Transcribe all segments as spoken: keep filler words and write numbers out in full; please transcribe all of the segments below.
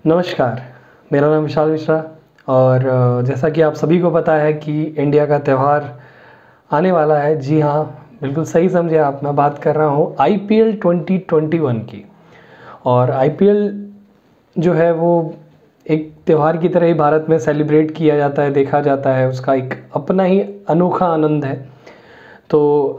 नमस्कार, मेरा नाम विशाल मिश्रा और अ, जैसा कि आप सभी को पता है कि इंडिया का त्यौहार आने वाला है। जी हाँ, बिल्कुल सही समझे आप। मैं बात कर रहा हूँ I P L twenty twenty one की। और आई पी एल जो है वो एक त्यौहार की तरह ही भारत में सेलिब्रेट किया जाता है, देखा जाता है। उसका एक अपना ही अनोखा आनंद है। तो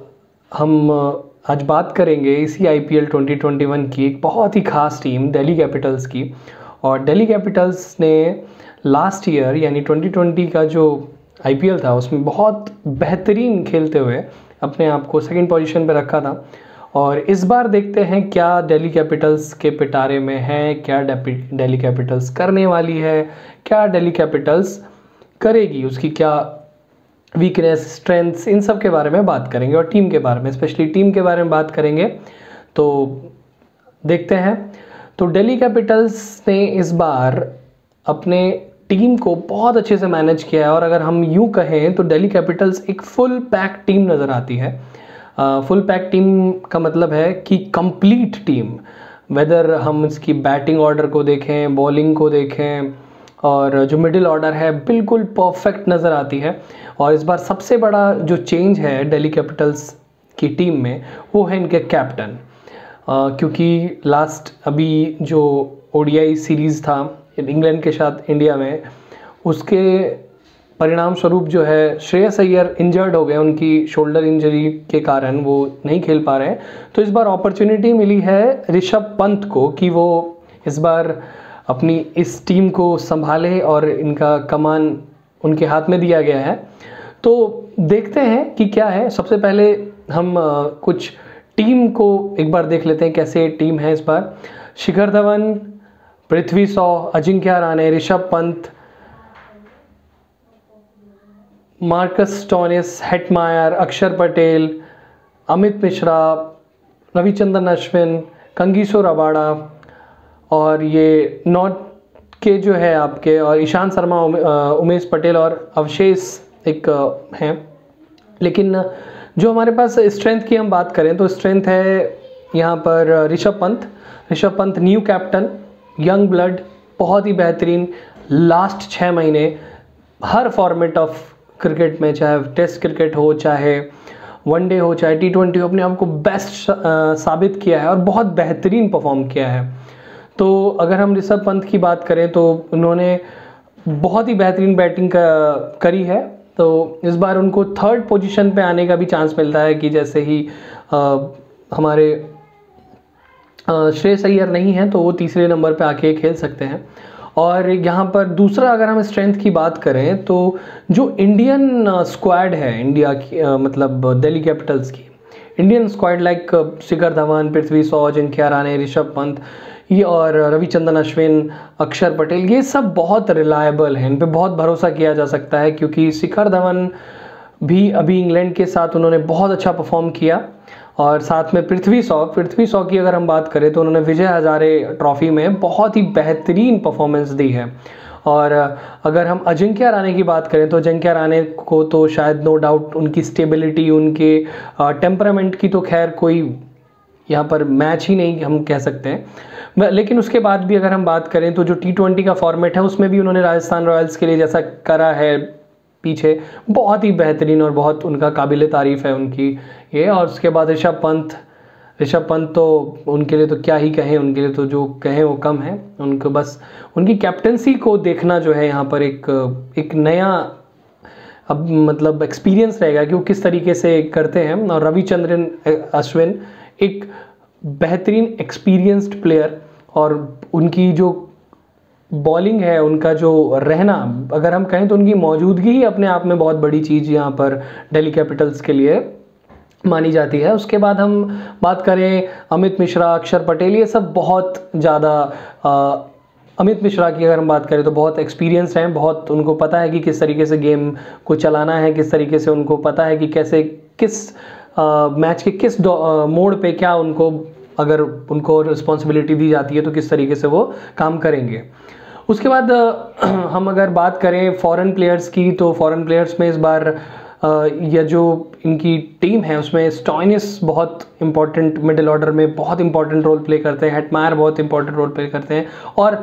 हम अ, आज बात करेंगे इसी I P L twenty twenty one की एक बहुत ही ख़ास टीम दिल्ली कैपिटल्स की। और दिल्ली कैपिटल्स ने लास्ट ईयर यानी ट्वेंटी ट्वेंटी का जो आई पी एल था उसमें बहुत बेहतरीन खेलते हुए अपने आप को सेकंड पोजीशन पे रखा था। और इस बार देखते हैं क्या दिल्ली कैपिटल्स के पिटारे में है, क्या दिल्ली कैपिटल्स करने वाली है, क्या दिल्ली कैपिटल्स करेगी, उसकी क्या वीकनेस, स्ट्रेंथ्स, इन सब के बारे में बात करेंगे। और टीम के बारे में, स्पेशली टीम के बारे में बात करेंगे। तो देखते हैं। तो दिल्ली कैपिटल्स ने इस बार अपने टीम को बहुत अच्छे से मैनेज किया है। और अगर हम यूँ कहें तो दिल्ली कैपिटल्स एक फुल पैक टीम नज़र आती है। फुल पैक टीम का मतलब है कि कंप्लीट टीम, वेदर हम इसकी बैटिंग ऑर्डर को देखें, बॉलिंग को देखें, और जो मिडिल ऑर्डर है बिल्कुल परफेक्ट नज़र आती है। और इस बार सबसे बड़ा जो चेंज है दिल्ली कैपिटल्स की टीम में वो है इनके कैप्टन। Uh, क्योंकि लास्ट अभी जो ओ डी आई सीरीज़ था इंग्लैंड के साथ इंडिया में, उसके परिणाम स्वरूप जो है श्रेयस अय्यर इंजर्ड हो गए, उनकी शोल्डर इंजरी के कारण वो नहीं खेल पा रहे हैं। तो इस बार अपॉर्चुनिटी मिली है ऋषभ पंत को कि वो इस बार अपनी इस टीम को संभाले और इनका कमान उनके हाथ में दिया गया है। तो देखते हैं कि क्या है। सबसे पहले हम uh, कुछ टीम को एक बार देख लेते हैं कैसे टीम है इस बार। Shikhar Dhawan, Prithvi Shaw, Ajinkya Rahane, Rishabh Pant, Marcus Stoinis, Hetmyer, Axar Patel, Amit Mishra, Ravichandran Ashwin, Kagiso Rabada, और ये नॉर्थ के जो है आपके, और ईशांत शर्मा, उमेश पटेल और अवशेष एक हैं। लेकिन जो हमारे पास स्ट्रेंथ की हम बात करें तो स्ट्रेंथ है यहाँ पर Rishabh Pant. Rishabh Pant new captain, young blood, बहुत ही बेहतरीन। लास्ट छः महीने हर फॉर्मेट ऑफ क्रिकेट में, चाहे टेस्ट क्रिकेट हो, चाहे वनडे हो, चाहे टी ट्वेंटी हो, अपने आप को बेस्ट साबित किया है और बहुत बेहतरीन परफॉर्म किया है। तो अगर हम ऋषभ पंत की बात करें तो उन्होंने बहुत ही बेहतरीन बैटिंग करी है। तो इस बार उनको थर्ड पोजीशन पे आने का भी चांस मिलता है कि जैसे ही आ, हमारे श्रेयस अय्यर नहीं है तो वो तीसरे नंबर पे आके खेल सकते हैं। और यहाँ पर दूसरा अगर हम स्ट्रेंथ की बात करें तो जो इंडियन स्क्वाड है इंडिया की, आ, मतलब दिल्ली कैपिटल्स की Indian squad, like Shikhar Dhawan, Prithvi Shaw, Ajinkya Rahane, Rishabh Pant, ये और रविचंद्रन अश्विन, अक्षर पटेल, ये सब बहुत रिलायबल हैं, इन पे बहुत भरोसा किया जा सकता है। क्योंकि शिखर धवन भी अभी इंग्लैंड के साथ उन्होंने बहुत अच्छा परफॉर्म किया। और साथ में पृथ्वी शॉ पृथ्वी शॉ की अगर हम बात करें तो उन्होंने विजय हजारे ट्रॉफी में बहुत ही बेहतरीन परफॉर्मेंस दी है। और अगर हम अजिंक्य रहाणे की बात करें तो अजिंक्य रहाणे को तो शायद नो डाउट उनकी स्टेबिलिटी, उनके टेम्परामेंट की तो खैर कोई यहाँ पर मैच ही नहीं हम कह सकते हैं। लेकिन उसके बाद भी अगर हम बात करें तो जो टी ट्वेंटी का फॉर्मेट है उसमें भी उन्होंने राजस्थान रॉयल्स के लिए जैसा करा है पीछे, बहुत ही बेहतरीन और बहुत उनका काबिल तारीफ़ है उनकी ये। और उसके बाद ऋषभ पंत ऋषभ पंत तो उनके लिए तो क्या ही कहें, उनके लिए तो जो कहें वो कम है। उनको बस उनकी कैप्टनसी को देखना जो है यहाँ पर एक एक नया अब मतलब एक्सपीरियंस रहेगा कि वो किस तरीके से करते हैं। और रविचंद्रन अश्विन एक बेहतरीन एक्सपीरियंस्ड प्लेयर, और उनकी जो बॉलिंग है, उनका जो रहना, अगर हम कहें तो उनकी मौजूदगी ही अपने आप में बहुत बड़ी चीज़ यहाँ पर दिल्ली कैपिटल्स के लिए मानी जाती है। उसके बाद हम बात करें अमित मिश्रा, अक्षर पटेल, ये सब बहुत ज़्यादा, अमित मिश्रा की अगर हम बात करें तो बहुत एक्सपीरियंस हैं, बहुत उनको पता है कि किस तरीके से गेम को चलाना है, किस तरीके से उनको पता है कि कैसे किस मैच के किस मोड़ पे क्या उनको, अगर उनको रिस्पॉन्सिबिलिटी दी जाती है तो किस तरीके से वो काम करेंगे। उसके बाद हम अगर बात करें फॉरेन प्लेयर्स की तो फॉरेन प्लेयर्स में इस बार या जो इनकी टीम है उसमें स्टोइनिस बहुत इंपॉर्टेंट, मिडिल ऑर्डर में बहुत इंपॉर्टेंट रोल प्ले करते हैं, हेटमायर बहुत इंपॉर्टेंट रोल प्ले करते हैं, और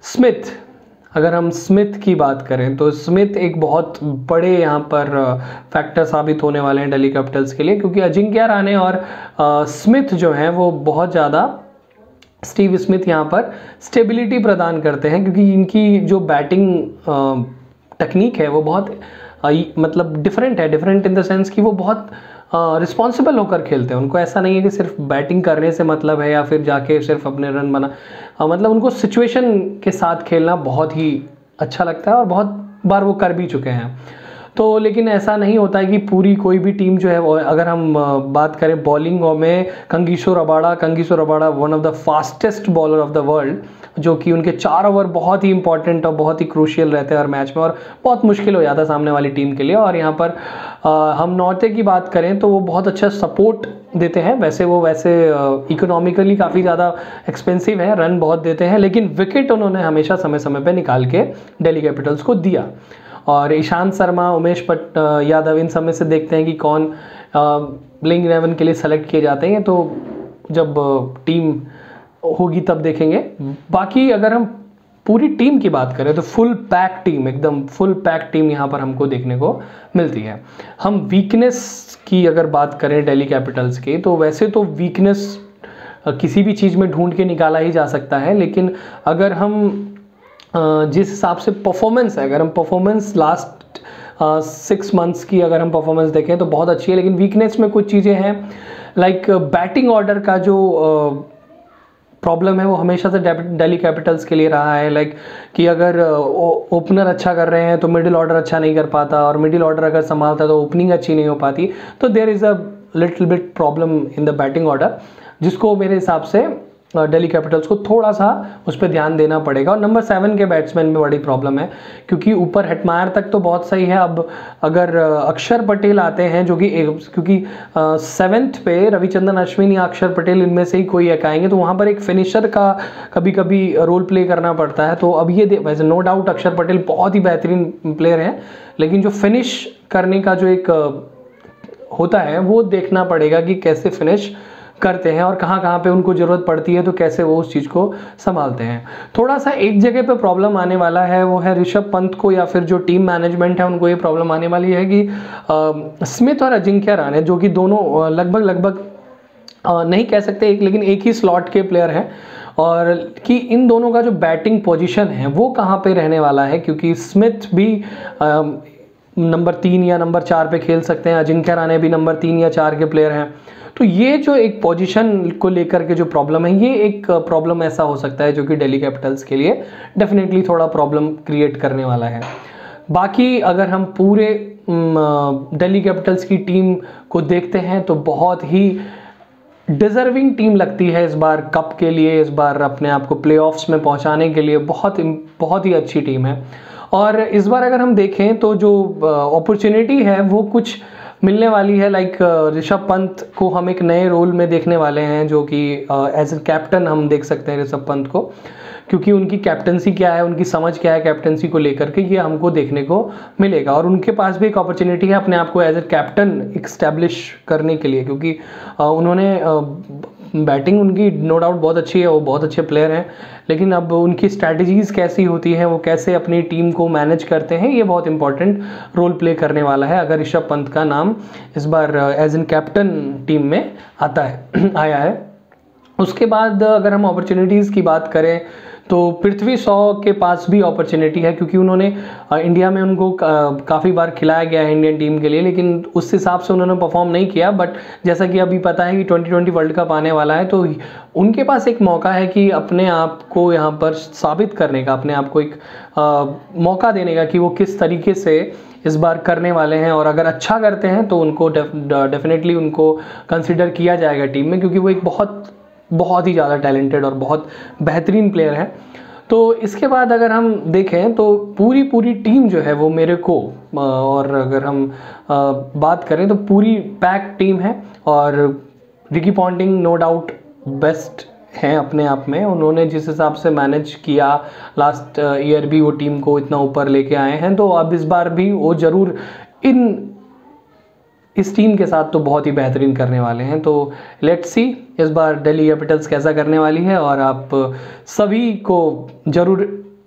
स्मिथ, अगर हम स्मिथ की बात करें तो स्मिथ एक बहुत बड़े यहाँ पर फैक्टर साबित होने वाले हैं दिल्ली कैपिटल्स के लिए, क्योंकि अजिंक्य रहाणे और आ, स्मिथ जो हैं वो बहुत ज़्यादा, स्टीव स्मिथ यहाँ पर स्टेबिलिटी प्रदान करते हैं, क्योंकि इनकी जो बैटिंग टेक्निक है वो बहुत आ, मतलब डिफरेंट है। डिफरेंट इन द सेंस कि वो बहुत रिस्पॉन्सिबल होकर खेलते हैं। उनको ऐसा नहीं है कि सिर्फ बैटिंग करने से मतलब है या फिर जाके सिर्फ अपने रन बना, आ, मतलब उनको सिचुएशन के साथ खेलना बहुत ही अच्छा लगता है और बहुत बार वो कर भी चुके हैं। तो लेकिन ऐसा नहीं होता है कि पूरी कोई भी टीम जो है वो, अगर हम बात करें बॉलिंग में, Kagiso Rabada Kagiso Rabada one of the fastest bowler of the world, जो कि उनके चार ओवर बहुत ही इंपॉर्टेंट और बहुत ही क्रूशियल रहते हैं हर मैच में और बहुत मुश्किल हो जाता है सामने वाली टीम के लिए। और यहाँ पर आ, हम नॉर्थे की बात करें तो वो बहुत अच्छा सपोर्ट देते हैं। वैसे वो वैसे इकोनॉमिकली काफ़ी ज़्यादा एक्सपेंसिव है, रन बहुत देते हैं, लेकिन विकेट उन्होंने हमेशा समय समय पर निकाल के दिल्ली कैपिटल्स को दिया। और ईशांत शर्मा, उमेश पट यादव, इन सब में से देखते हैं कि कौन प्लेइंग इलेवन के लिए सेलेक्ट किए जाते हैं, तो जब टीम होगी तब देखेंगे। बाकी अगर हम पूरी टीम की बात करें तो फुल पैक टीम, एकदम फुल पैक टीम यहाँ पर हमको देखने को मिलती है। हम वीकनेस की अगर बात करें दिल्ली कैपिटल्स की, तो वैसे तो वीकनेस किसी भी चीज़ में ढूंढ के निकाला ही जा सकता है, लेकिन अगर हम जिस हिसाब से परफॉर्मेंस है, अगर हम परफॉर्मेंस लास्ट सिक्स मंथ्स की अगर हम परफॉर्मेंस देखें तो बहुत अच्छी है, लेकिन वीकनेस में कुछ चीज़ें हैं, लाइक बैटिंग ऑर्डर का जो प्रॉब्लम है वो हमेशा से दिल्ली कैपिटल्स के लिए रहा है। लाइक कि अगर ओपनर अच्छा कर रहे हैं तो मिडिल ऑर्डर अच्छा नहीं कर पाता, और मिडिल ऑर्डर अगर संभालता तो ओपनिंग अच्छी नहीं हो पाती। तो there is a little bit problem in the batting order, जिसको मेरे हिसाब से दिल्ली कैपिटल्स को थोड़ा सा उस पर ध्यान देना पड़ेगा। और नंबर सेवन के बैट्समैन में बड़ी प्रॉब्लम है, क्योंकि ऊपर हेटमायर तक तो बहुत सही है। अब अगर अक्षर पटेल आते हैं, जो कि क्योंकि सेवेंथ पे रविचंद्रन अश्विन या अक्षर पटेल, इनमें से ही कोई एक आएंगे, तो वहाँ पर एक फिनिशर का कभी कभी रोल प्ले करना पड़ता है। तो अब ये वैसे नो डाउट अक्षर पटेल बहुत ही बेहतरीन प्लेयर हैं, लेकिन जो फिनिश करने का जो एक होता है वो देखना पड़ेगा कि कैसे फिनिश करते हैं और कहाँ कहाँ पे उनको ज़रूरत पड़ती है, तो कैसे वो उस चीज़ को संभालते हैं। थोड़ा सा एक जगह पे प्रॉब्लम आने वाला है, वो है ऋषभ पंत को, या फिर जो टीम मैनेजमेंट है उनको ये प्रॉब्लम आने वाली है कि आ, स्मिथ और अजिंक्य रहाणे, जो कि दोनों लगभग लगभग नहीं कह सकते एक, लेकिन एक ही स्लॉट के प्लेयर हैं, और कि इन दोनों का जो बैटिंग पोजीशन है वो कहाँ पे रहने वाला है, क्योंकि स्मिथ भी आ, नंबर तीन या नंबर चार पे खेल सकते हैं, अजिंक्य रहाणे भी नंबर तीन या चार के प्लेयर हैं। तो ये जो एक पोजीशन को लेकर के जो प्रॉब्लम है, ये एक प्रॉब्लम ऐसा हो सकता है जो कि दिल्ली कैपिटल्स के लिए डेफिनेटली थोड़ा प्रॉब्लम क्रिएट करने वाला है। बाकी अगर हम पूरे दिल्ली कैपिटल्स की टीम को देखते हैं तो बहुत ही डिजर्विंग टीम लगती है इस बार कप के लिए, इस बार अपने आप को प्लेऑफ्स में पहुंचाने के लिए बहुत बहुत ही अच्छी टीम है। और इस बार अगर हम देखें तो जो अपॉर्चुनिटी है वो कुछ मिलने वाली है। लाइक ऋषभ पंत को हम एक नए रोल में देखने वाले हैं, जो कि एज ए कैप्टन हम देख सकते हैं ऋषभ पंत को, क्योंकि उनकी कैप्टनसी क्या है, उनकी समझ क्या है कैप्टनसी को लेकर के, ये हमको देखने को मिलेगा। और उनके पास भी एक अपॉर्चुनिटी है अपने आप को एज ए कैप्टन इस्टेब्लिश करने के लिए, क्योंकि उन्होंने बैटिंग उनकी नो डाउट बहुत अच्छी है, वो बहुत अच्छे प्लेयर हैं, लेकिन अब उनकी स्ट्रैटेजीज़ कैसी होती हैं, वो कैसे अपनी टीम को मैनेज करते हैं, ये बहुत इंपॉर्टेंट रोल प्ले करने वाला है अगर ऋषभ पंत का नाम इस बार एज एन कैप्टन टीम में आता है आया है। उसके बाद अगर हम अपॉर्चुनिटीज़ की बात करें तो पृथ्वी शॉ के पास भी अपॉर्चुनिटी है, क्योंकि उन्होंने इंडिया में उनको काफ़ी बार खिलाया गया है इंडियन टीम के लिए, लेकिन उस हिसाब से उन्होंने परफॉर्म नहीं किया। बट जैसा कि अभी पता है कि ट्वेंटी ट्वेंटी वर्ल्ड कप आने वाला है, तो उनके पास एक मौका है कि अपने आप को यहाँ पर साबित करने का, अपने आप को एक आ, मौका देने का कि वो किस तरीके से इस बार करने वाले हैं। और अगर अच्छा करते हैं तो उनको डेफिनेटली उनको कंसिडर किया जाएगा टीम में, क्योंकि वो एक बहुत बहुत ही ज़्यादा टैलेंटेड और बहुत बेहतरीन प्लेयर है। तो इसके बाद अगर हम देखें तो पूरी पूरी टीम जो है वो मेरे को, और अगर हम बात करें तो पूरी पैक टीम है, और Ricky Ponting no doubt best हैं अपने आप में। उन्होंने जिस हिसाब से मैनेज किया लास्ट ईयर भी वो टीम को इतना ऊपर लेके आए हैं, तो अब इस बार भी वो ज़रूर इन इस टीम के साथ तो बहुत ही बेहतरीन करने वाले हैं। तो लेट्स सी इस बार दिल्ली कैपिटल्स कैसा करने वाली है, और आप सभी को ज़रूर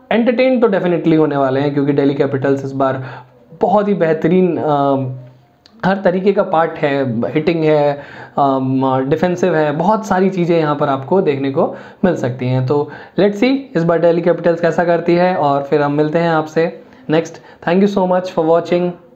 एंटरटेन तो डेफिनेटली होने वाले हैं, क्योंकि दिल्ली कैपिटल्स इस बार बहुत ही बेहतरीन हर तरीके का पार्ट है, हिटिंग है, डिफेंसिव है, बहुत सारी चीज़ें यहाँ पर आपको देखने को मिल सकती हैं। तो लेट्स सी इस बार दिल्ली कैपिटल्स कैसा करती है, और फिर हम मिलते हैं आपसे next. Thank you so much for watching.